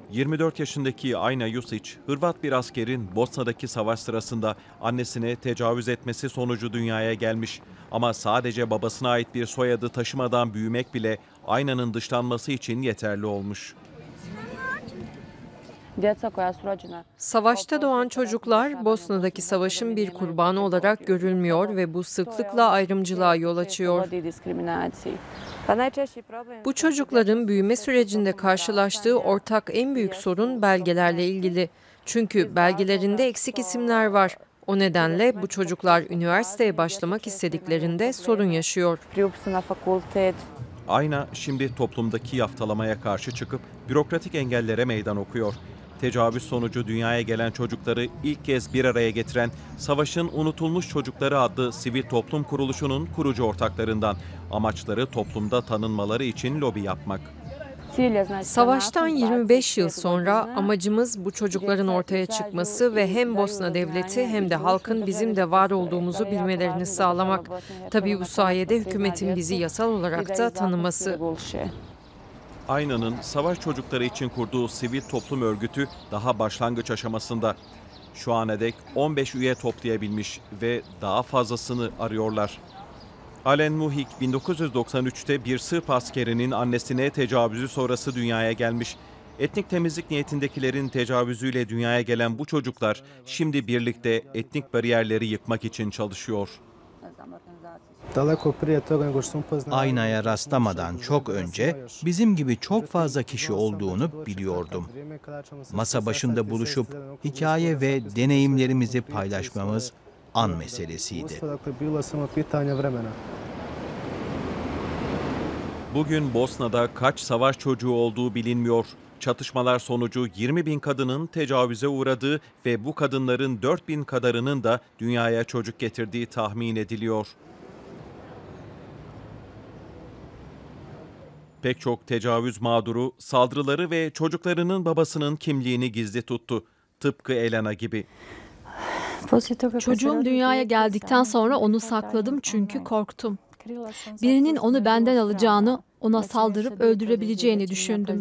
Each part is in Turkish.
24 yaşındaki Ayna Jusic, Hırvat bir askerin Bosna'daki savaş sırasında annesine tecavüz etmesi sonucu dünyaya gelmiş. Ama sadece babasına ait bir soyadı taşımadan büyümek bile Ayna'nın dışlanması için yeterli olmuş. Savaşta doğan çocuklar Bosna'daki savaşın bir kurbanı olarak görülmüyor ve bu sıklıkla ayrımcılığa yol açıyor. Bu çocukların büyüme sürecinde karşılaştığı ortak en büyük sorun belgelerle ilgili. Çünkü belgelerinde eksik isimler var. O nedenle bu çocuklar üniversiteye başlamak istediklerinde sorun yaşıyor. Ayna şimdi toplumdaki yaftalamaya karşı çıkıp bürokratik engellere meydan okuyor. Tecavüz sonucu dünyaya gelen çocukları ilk kez bir araya getiren Savaşın Unutulmuş Çocukları adlı sivil toplum kuruluşunun kurucu ortaklarından. Amaçları toplumda tanınmaları için lobi yapmak. Savaştan 25 yıl sonra amacımız bu çocukların ortaya çıkması ve hem Bosna devleti hem de halkın bizim de var olduğumuzu bilmelerini sağlamak. Tabii bu sayede hükümetin bizi yasal olarak da tanıması. Ayna'nın savaş çocukları için kurduğu sivil toplum örgütü daha başlangıç aşamasında. Şu ana dek 15 üye toplayabilmiş ve daha fazlasını arıyorlar. Alen Muhik 1993'te bir Sırp askerinin annesine tecavüzü sonrası dünyaya gelmiş. Etnik temizlik niyetindekilerin tecavüzüyle dünyaya gelen bu çocuklar şimdi birlikte etnik bariyerleri yıkmak için çalışıyor. Aynaya rastlamadan çok önce bizim gibi çok fazla kişi olduğunu biliyordum. Masa başında buluşup hikaye ve deneyimlerimizi paylaşmamız an meselesiydi. Bugün Bosna'da kaç savaş çocuğu olduğu bilinmiyor. Çatışmalar sonucu 20.000 kadının tecavüze uğradığı ve bu kadınların 4.000 kadarının da dünyaya çocuk getirdiği tahmin ediliyor. Pek çok tecavüz mağduru saldırıları ve çocuklarının babasının kimliğini gizli tuttu. Tıpkı Elena gibi. Çocuğum dünyaya geldikten sonra onu sakladım çünkü korktum. Birinin onu benden alacağını, ona saldırıp öldürebileceğini düşündüm.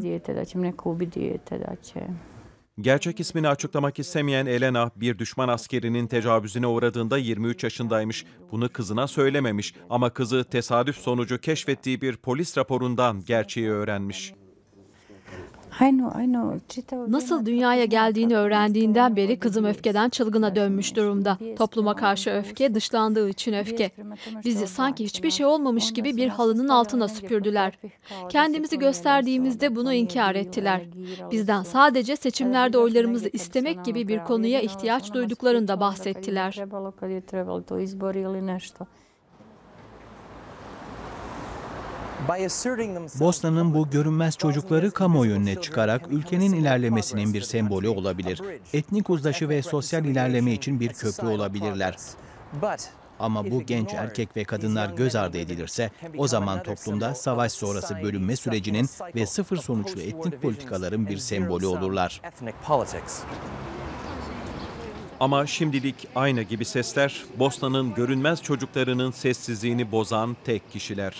Gerçek ismini açıklamak istemeyen Elena, bir düşman askerinin tecavüzüne uğradığında 23 yaşındaymış. Bunu kızına söylememiş ama kızı tesadüf sonucu keşfettiği bir polis raporundan gerçeği öğrenmiş. Nasıl dünyaya geldiğini öğrendiğinden beri kızım öfkeden çılgına dönmüş durumda. Topluma karşı öfke, dışlandığı için öfke. Bizi sanki hiçbir şey olmamış gibi bir halının altına süpürdüler. Kendimizi gösterdiğimizde bunu inkar ettiler. Bizden sadece seçimlerde oylarımızı istemek gibi bir konuya ihtiyaç duyduklarını da bahsettiler. Bosna'nın bu görünmez çocukları kamuoyu önüne çıkarak ülkenin ilerlemesinin bir sembolü olabilir. Etnik uzlaşı ve sosyal ilerleme için bir köprü olabilirler. Ama bu genç erkek ve kadınlar göz ardı edilirse o zaman toplumda savaş sonrası bölünme sürecinin ve sıfır sonuçlu etnik politikaların bir sembolü olurlar. Ama şimdilik Ayna gibi sesler Bosna'nın görünmez çocuklarının sessizliğini bozan tek kişiler.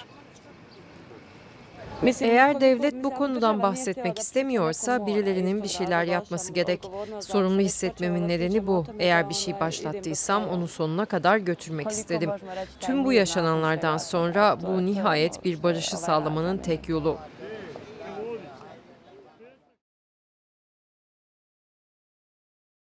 Eğer devlet bu konudan bahsetmek istemiyorsa birilerinin bir şeyler yapması gerek. Sorumlu hissetmemin nedeni bu. Eğer bir şey başlattıysam onu sonuna kadar götürmek istedim. Tüm bu yaşananlardan sonra bu nihayet bir barışı sağlamanın tek yolu.